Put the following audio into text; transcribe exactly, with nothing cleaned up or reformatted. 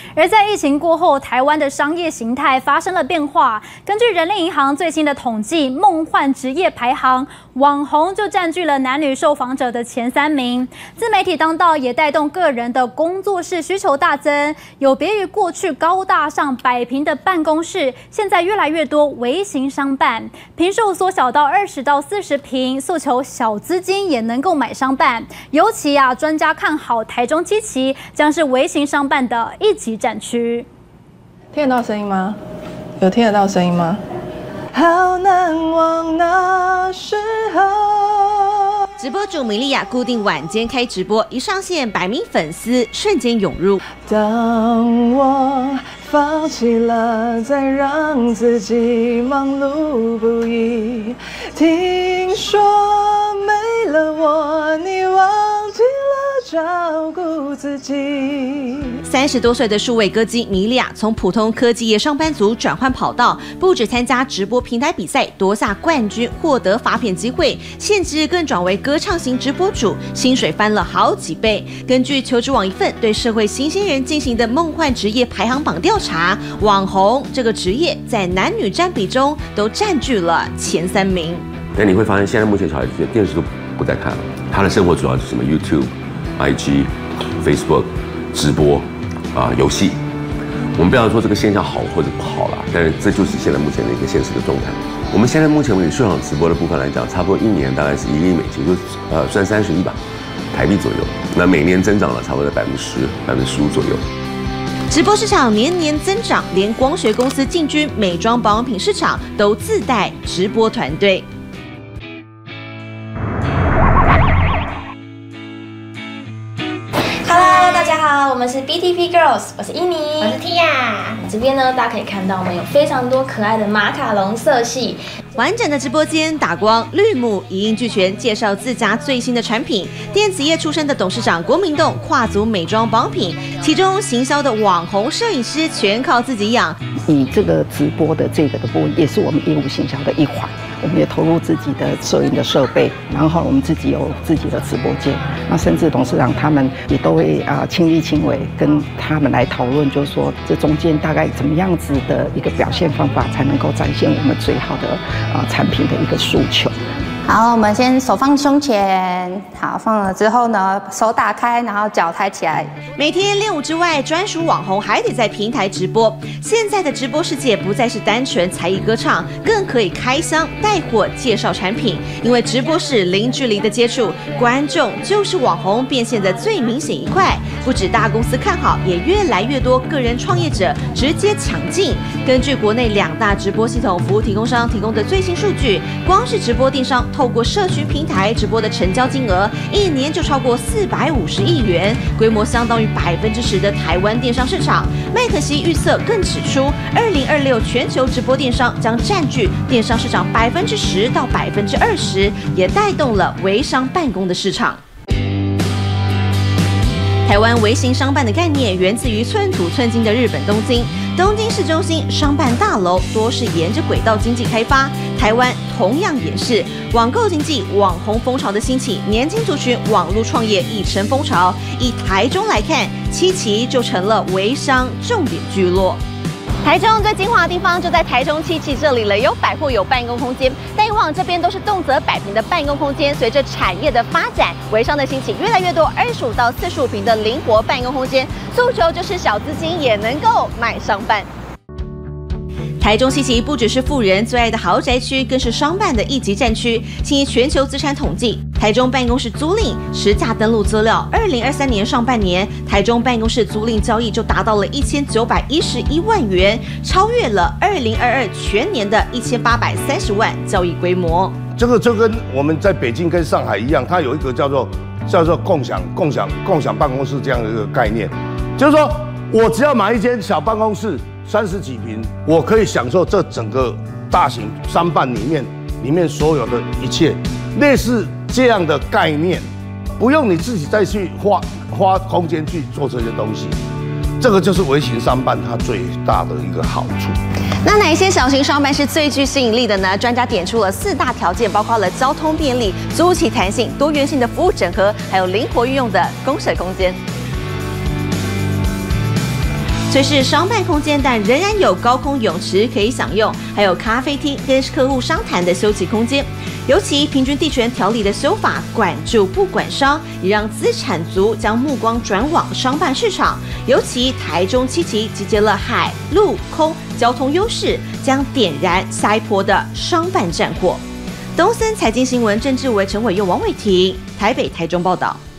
而在疫情过后，台湾的商业形态发生了变化。根据人力银行最新的统计，梦幻职业排行，网红就占据了男女受访者的前三名。自媒体当道也带动个人的工作室需求大增，有别于过去高大上百平的办公室，现在越来越多微型商办，坪数缩小到二十到四十平，诉求小资金也能够买商办。尤其啊，专家看好台中七期将是微型商办的一级战区。 听得到声音吗？有听得到声音吗？好难忘那时候。 直播主米莉亚固定晚间开直播，一上线，百名粉丝瞬间涌入。 当我放弃了再让自己忙碌不已，听说没了我，你忘记了照顾自己。 三十多岁的数位歌姬米莉亚，从普通科技业上班族转换跑道，不止参加直播平台比赛夺下冠军，获得发片机会，现职更转为歌唱型直播主，薪水翻了好几倍。根据求职网一份对社会新鲜人进行的梦幻职业排行榜调查，网红这个职业在男女占比中都占据了前三名。 但你会发现，现在目前小孩子电视都不再看了，他的生活主要是什么 ？YouTube、I G、Facebook、直播啊、游戏。我们不要说这个现象好或者不好啦，但是这就是现在目前的一个现实的状态。我们现在目前为止市场直播的部分来讲，差不多一年大概是一亿美金，就呃算三十亿吧，台币左右。那每年增长了差不多在百分之十、百分之十五左右。 直播市场年年增长，连光学公司进军美妆保养品市场都自带直播团队。 Hello， 大家好，我们是 B T P Girls， 我是伊妮， 我是 Tia。 这边呢，大家可以看到我们有非常多可爱的马卡龙色系。 完整的直播间打光、绿幕一应俱全，介绍自家最新的产品。电子业出身的董事长郭明栋跨足美妆保养品，其中行销的网红摄影师全靠自己养。 以这个直播的这个的部分，也是我们业务行销的一环。我们也投入自己的摄影的设备，然后我们自己有自己的直播间，那甚至董事长他们也都会啊亲力亲为跟他们来讨论，就是说这中间大概怎么样子的一个表现方法，才能够展现我们最好的啊产品的一个诉求。 好，我们先手放胸前，好，放了之后呢，手打开，然后脚抬起来。 每天练舞之外，专属网红还得在平台直播。现在的直播世界不再是单纯才艺歌唱，更可以开箱带货、介绍产品。因为直播是零距离的接触，观众就是网红变现的最明显一块。不止大公司看好，也越来越多个人创业者直接抢进。根据国内两大直播系统服务提供商提供的最新数据，光是直播电商透过社群平台直播的成交金额，一年就超过四百五十亿元，规模相当于百分之十的台湾电商市场。麦肯锡预测更指出，二零二六全球直播电商将占据电商市场百分之十到百分之二十，也带动了微商办公的市场。台湾微型商办的概念源自于寸土寸金的日本东京。东京市中心商办大楼多是沿着轨道经济开发，台湾同样也是网购经济、网红风潮的兴起，年轻族群网络创业已成风潮。以台中来看，七期就成了微商重点聚落。台中最精华的地方就在台中七期这里了，有百货，有办公空间。但以往这边都是动辄百平的办公空间，随着产业的发展，微商的兴起，越来越多二十五到四十五平的灵活办公空间，诉求就是小资金也能够买商办。台中七期不只是富人最爱的豪宅区，更是商办的一级战区。请全球资产统计，台中办公室租赁实价登录资料，二零二三年上半年，台中办公室租赁交易就达到了一千九百一十一万元，超越了二零二二全年的一千八百三十万交易规模。 这个就跟我们在北京跟上海一样，它有一个叫做叫做共享共享共享办公室这样的一个概念，就是说我只要买一间小办公室。三十几平，我可以享受这整个大型商办里面里面所有的一切，类似这样的概念，不用你自己再去花花空间去做这些东西，这个就是微型商办它最大的一个好处。 那哪一些小型商办是最具吸引力的呢？专家点出了四大条件，包括了交通便利、租期弹性、多元性的服务整合，还有灵活运用的公社空间。 虽是商办空间，但仍然有高空泳池可以享用，还有咖啡厅跟客户商谈的休息空间。尤其平均地权条例的修法，管住不管商，也让资产族将目光转往商办市场。尤其台中七期集结了海陆空交通优势，将点燃下一波的商办战火。东森财经新闻郑志伟、陈伟佑、王伟婷，台北、台中报道。